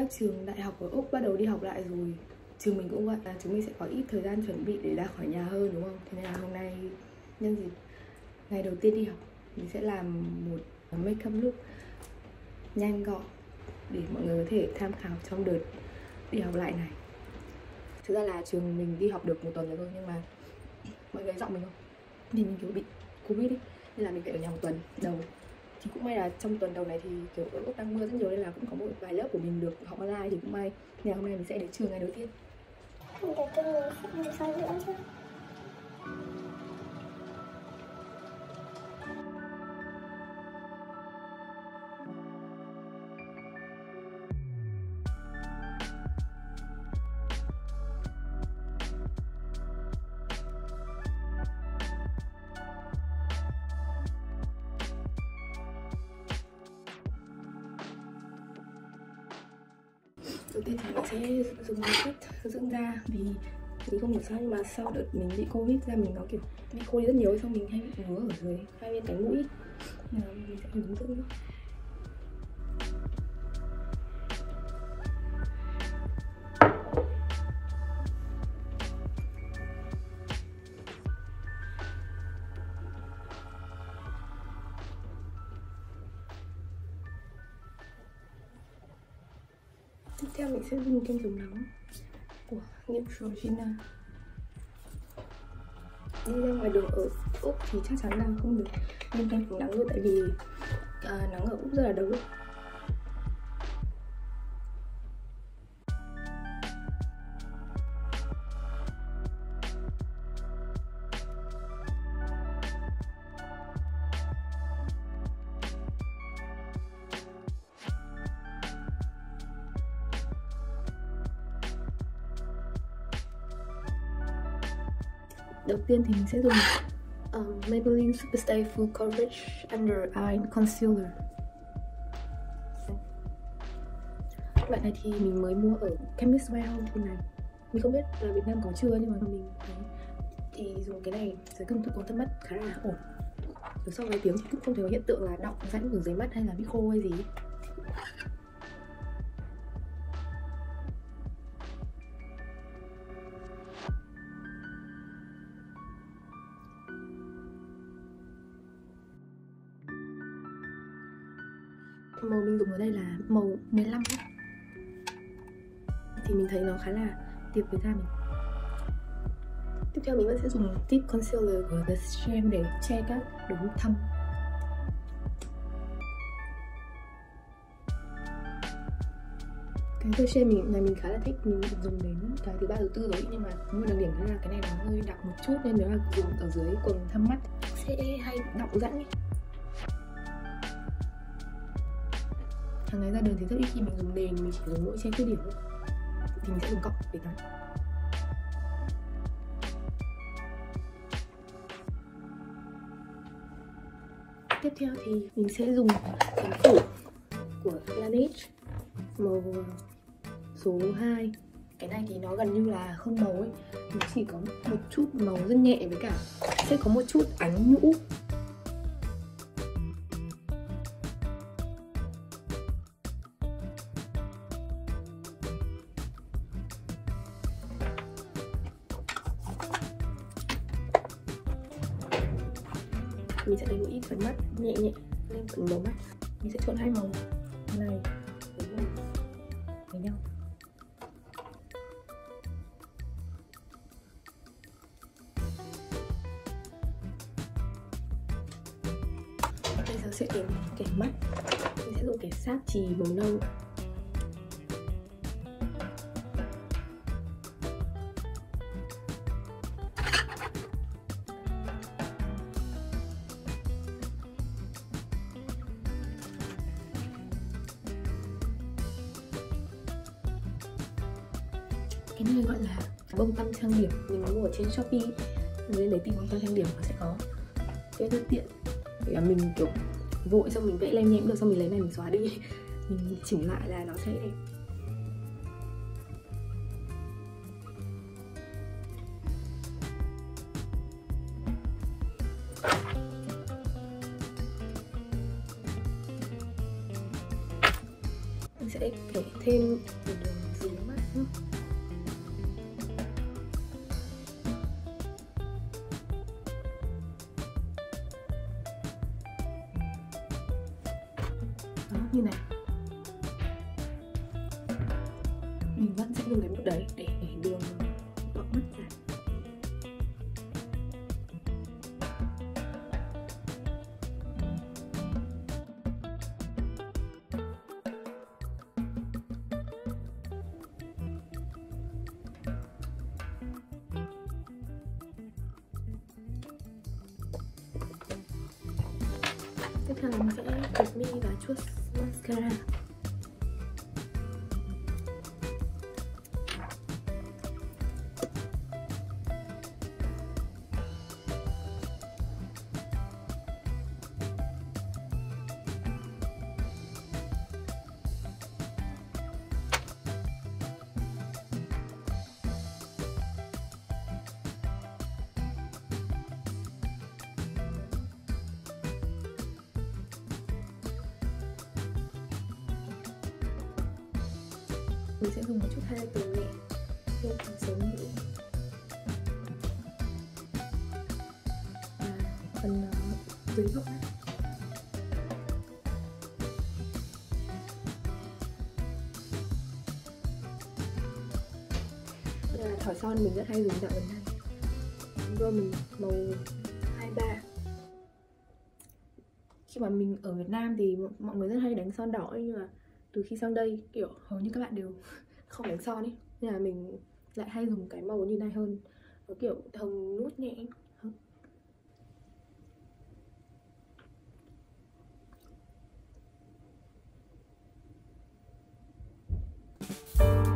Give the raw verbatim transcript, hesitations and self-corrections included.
các trường đại học ở Úc bắt đầu đi học lại rồi, trường mình cũng vậy, là chúng mình sẽ có ít thời gian chuẩn bị để ra khỏi nhà hơn, đúng không? Thế nên là hôm nay nhân dịp ngày đầu tiên đi học, mình sẽ làm một make up look nhanh gọn để mọi người có thể tham khảo trong đợt đi học lại này. Thực ra là trường mình đi học được một tuần rồi thôi, nhưng mà mọi người giọng mình không, thì mình kiểu bị Covid ấy, nên là mình phải ở nhà một tuần đầu. Thì cũng may là trong tuần đầu này thì kiểu ở Úc đang mưa rất nhiều nên là cũng có một vài lớp của mình được học online, thì cũng may. Nên là hôm nay mình sẽ đến trường ngày đầu tiên. Không để tôi ngồi xem được sao nữa chứ. Đầu tiên thì mình sẽ dùng cách dưỡng da, vì mình không hiểu sao nhưng mà sau đợt mình bị Covid da mình nó kiểu bị khô đi rất nhiều, xong mình hay bị ngứa ở dưới hai bên cánh mũi, nên là mình sẽ hướng dưỡng nữa. Tiếp theo mình sẽ dùng kem chống nắng của Neutrogena. Đi ra ngoài đường ở Úc thì chắc chắn là không được dùng kem chống nắng luôn, tại vì à, nắng ở Úc rất là độc. Đầu tiên thì mình sẽ dùng um, Maybelline Superstay Full Coverage Under Eye Concealer. Loại này thì mình mới mua ở Chemist Warehouse này. Mình không biết là Việt Nam có chưa, nhưng mà mình thấy thì dùng cái này dưới công thức tóc mắt khá là ổn. Được sau vài tiếng thì cũng không thấy có hiện tượng là đọng rãnh ở dưới mắt hay là bị khô hay gì. Màu mình dùng ở đây là màu mười lăm ấy. Thì mình thấy nó khá là tiệp với da mình. Tiếp theo mình vẫn sẽ dùng tip concealer của The Sham để che các đốm thâm. Cái The Sham mình này mình khá là thích, mình dùng đến cái thứ ba thứ tư rồi, nhưng mà một đặc điểm là cái này nó hơi đọng một chút, nên nếu là dùng ở dưới quầng thâm mắt sẽ hay đọng rãnh ấy. Hàng ngày ra đường thì rất ít khi mình dùng nền, mình chỉ dùng mỗi che khuyết điểm thôi. Thì mình sẽ dùng cọng để tán. Tiếp theo thì mình sẽ dùng phấn phủ của Laneige màu số hai. Cái này thì nó gần như là không màu ấy, nó chỉ có một chút màu rất nhẹ, với cả sẽ có một chút ánh nhũ. Mình sẽ lấy một ít phấn mắt nhẹ nhẹ lên phần đầu mắt. Mình sẽ trộn hai màu này với nhau, với nhau. Bây giờ sẽ đến kẻ mắt. Mình sẽ dùng kẻ sáp chì màu nâu. Cái này gọi là bông tăm trang điểm, mình mua ở trên Shopee. Mình lên đấy tìm bông tăm trang điểm nó sẽ có. Cái rất tiện để là mình kiểu vội xong mình vẽ lên nhẽm được, xong mình lấy này mình xóa đi, mình chỉnh lại là nó sẽ đẹp. sẽ kẻ thêm một đường dưới mắt nhé. Đó, như này. Mình vẫn sẽ dùng cái mực đấy để để đường bọc mắt ra. Tiếp theo là mình sẽ bịt mi và chuốt mascara. Mình sẽ dùng một chút highlighter nhẹ lên phần sống mũi và phần uh, dưới gọng mắt. Đây là thỏi son mình rất hay dùng dạo gần đây. Rồi mình màu hai ba. Khi mà mình ở Việt Nam thì mọi người rất hay đánh son đỏ ấy, nhưng mà từ khi sang đây kiểu hầu như các bạn đều không đánh son ấy, nên là mình lại hay dùng cái màu như này hơn, nó kiểu hồng nút nhẹ. Hông.